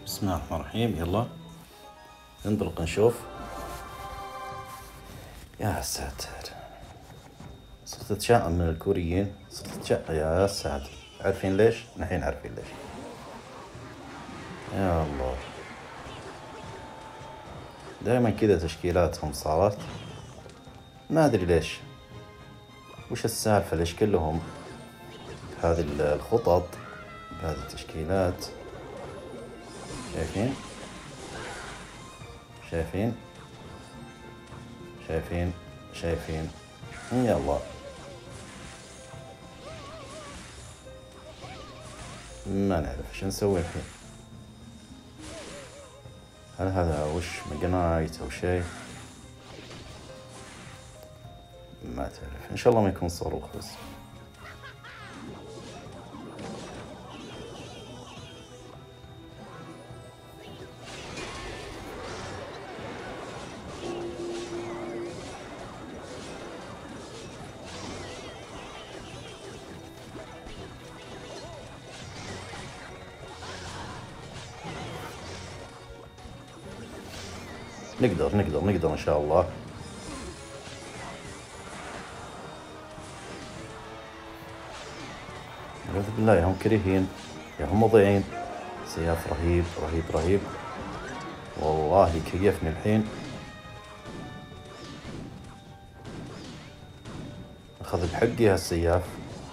بسم الله الرحمن الرحيم. يلا ننطلق نشوف. يا ساتر، صرت اتشائم من الكوريين، صرت اتشائم. يا ساتر، عارفين ليش؟ الحين عارفين ليش. يا الله، دائما كذا تشكيلاتهم صارت، ما ادري ليش، وش السالفة؟ ليش كلهم هذه الخطط بهذه التشكيلات؟ شايفين شايفين شايفين شايفين؟ يلا، ما نعرف ايش نسوي الحين. هل هذا وش ماجنايت او شيء؟ ما تعرف، ان شاء الله ما يكون صاروخ بس. نقدر ان شاء الله. أعوذ بالله، يا هم كريهين يا هم مضيعين. سياف رهيب رهيب رهيب، والله كيفني الحين. أخذ بحقي هالسياف.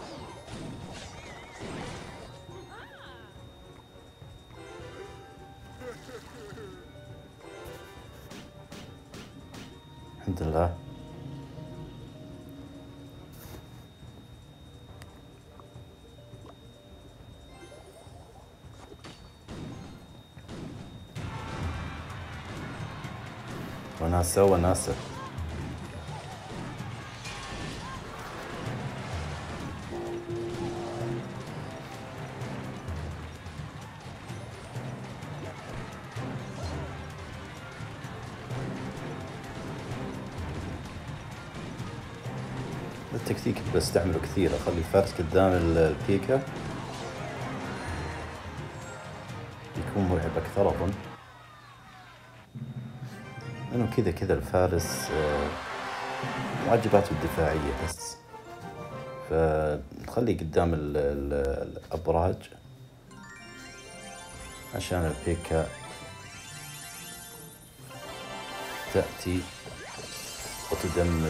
الحمد لله. وناسة. التكتيك اللي بستعمله كثير، أخلي الفارس قدام البيكا، يكون مرعب أكثر أظن، لأنه كذا الفارس واجباته الدفاعية بس، فنخليه قدام الأبراج عشان البيكا تأتي وتدمر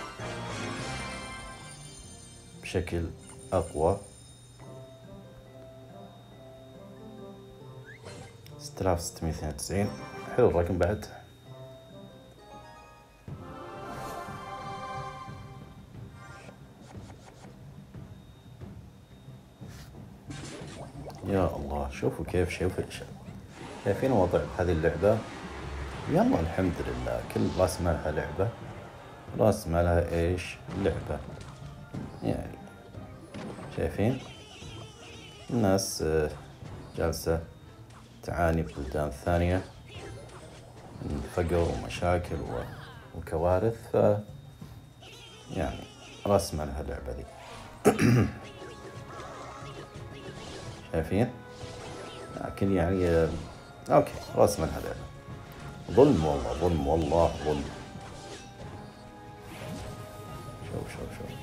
بشكل أقوى. 6692 حلو الرقم بعد. يا الله، شوفوا شايفين وضع هذه اللعبة. يلا الحمد لله، كل راس مالها لعبة، راس مالها ايش؟ لعبة. يعني شايفين الناس جالسة تعاني ببلدان ثانية من فقر ومشاكل وكوارث، يعني راس مالها اللعبة ذي. شايفين؟ لكن يعني اوكي، راس مالها لعبة. ظلم والله ظلم. شوف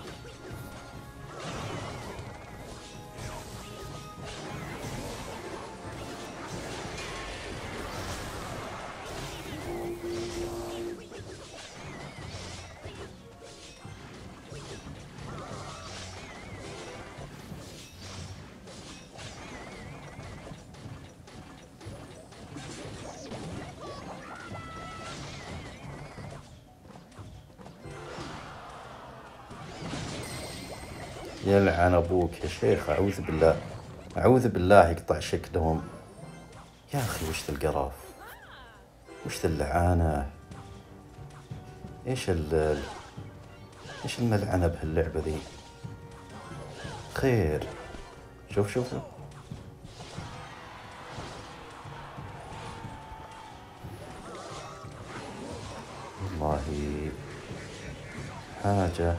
يلعن أبوك يا شيخ، أعوذ بالله يقطع شكلهم. يا أخي وش ذا القرف، وش ذا اللعانة، إيش الملعنة بهاللعبة ذي؟ خير، شوف والله حاجة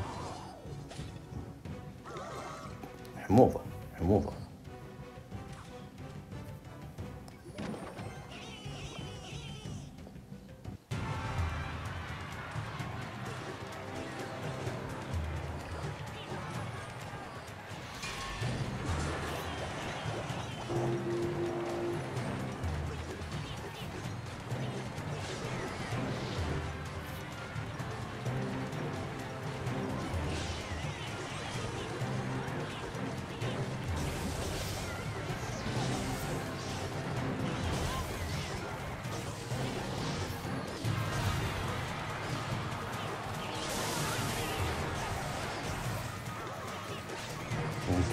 حموضة.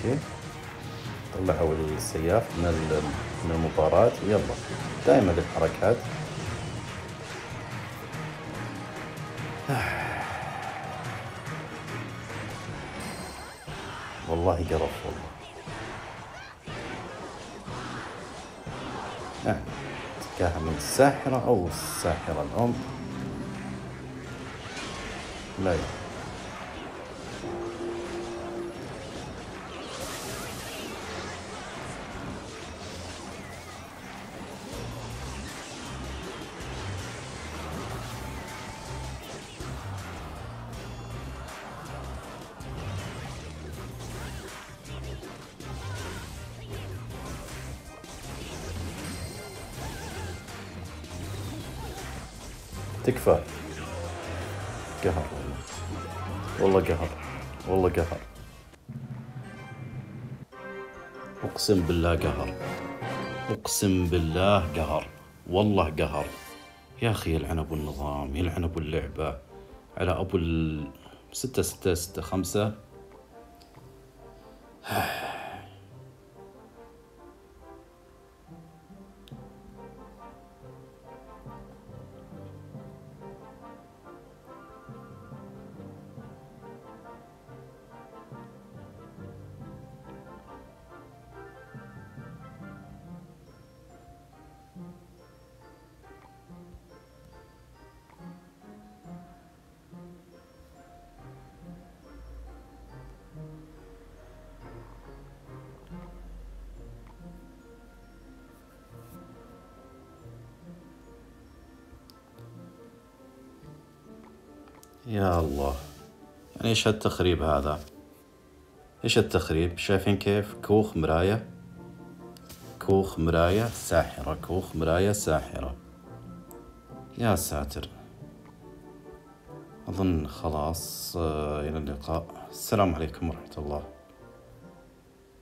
اوكي، طلعوا السياف من المباراة. يلا دائما الحركات. والله قرف والله. يعني تلقاها من الساحرة أو الساحرة الأم. لا تكفى. قهر والله، قهر والله، قهر. أقسم بالله قهر، أقسم بالله قهر، والله قهر. يا أخي يلعن أبو النظام، يلعن أبو اللعبة، على أبو 6 6 6 5. يا الله، يعني ايش هالتخريب هذا؟ ايش التخريب؟ شايفين كيف؟ كوخ مراية، كوخ مراية ساحرة، كوخ مراية ساحرة. يا ساتر. أظن خلاص، إلى اللقاء. السلام عليكم ورحمة الله.